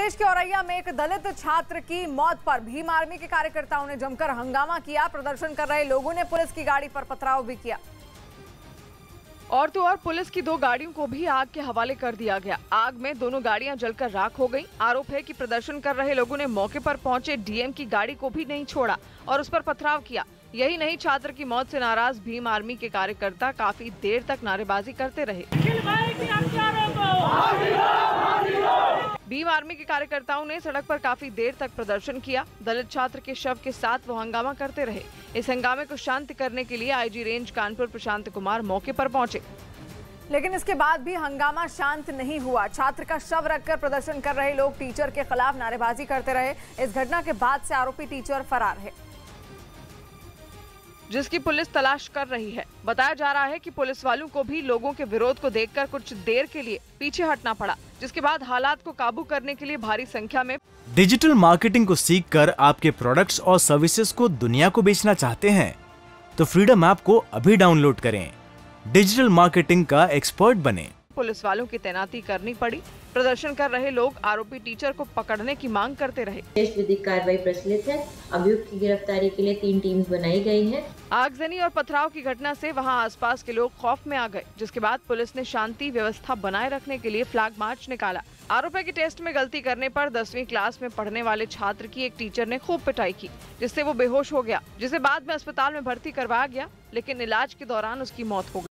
प्रदेश के औरैया में एक दलित छात्र की मौत पर भीम आर्मी के कार्यकर्ताओं ने जमकर हंगामा किया। प्रदर्शन कर रहे लोगों ने पुलिस की गाड़ी पर पथराव भी किया। और तो और पुलिस की 2 गाड़ियों को भी आग के हवाले कर दिया गया। आग में दोनों गाड़ियां जलकर राख हो गईं। आरोप है कि प्रदर्शन कर रहे लोगों ने मौके पर पहुंचे डीएम की गाड़ी को भी नहीं छोड़ा और उस पर पथराव किया। यही नहीं, छात्र की मौत से नाराज भीम आर्मी के कार्यकर्ता काफी देर तक नारेबाजी करते रहे। भीम आर्मी के कार्यकर्ताओं ने सड़क पर काफी देर तक प्रदर्शन किया। दलित छात्र के शव के साथ वो हंगामा करते रहे। इस हंगामे को शांत करने के लिए आईजी रेंज कानपुर प्रशांत कुमार मौके पर पहुंचे, लेकिन इसके बाद भी हंगामा शांत नहीं हुआ। छात्र का शव रखकर प्रदर्शन कर रहे लोग टीचर के खिलाफ नारेबाजी करते रहे। इस घटना के बाद से आरोपी टीचर फरार है, जिसकी पुलिस तलाश कर रही है। बताया जा रहा है कि पुलिस वालों को भी लोगों के विरोध को देखकर कुछ देर के लिए पीछे हटना पड़ा, जिसके बाद हालात को काबू करने के लिए भारी संख्या में डिजिटल मार्केटिंग को सीखकर आपके प्रोडक्ट्स और सर्विसेज को दुनिया को बेचना चाहते हैं तो फ्रीडम ऐप को अभी डाउनलोड करें। डिजिटल मार्केटिंग का एक्सपर्ट बने। पुलिस वालों की तैनाती करनी पड़ी। प्रदर्शन कर रहे लोग आरोपी टीचर को पकड़ने की मांग करते रहे। विधिक कार्रवाई प्रचलित है। अभियुक्त की गिरफ्तारी के लिए 3 टीम्स बनाई गई हैं। आगजनी और पथराव की घटना से वहां आसपास के लोग खौफ में आ गए, जिसके बाद पुलिस ने शांति व्यवस्था बनाए रखने के लिए फ्लैग मार्च निकाला। आरोप है कि टेस्ट में गलती करने पर 10वीं क्लास में पढ़ने वाले छात्र की एक टीचर ने खूब पिटाई की, जिससे वो बेहोश हो गया, जिसे बाद में अस्पताल में भर्ती करवाया गया, लेकिन इलाज के दौरान उसकी मौत हो गई।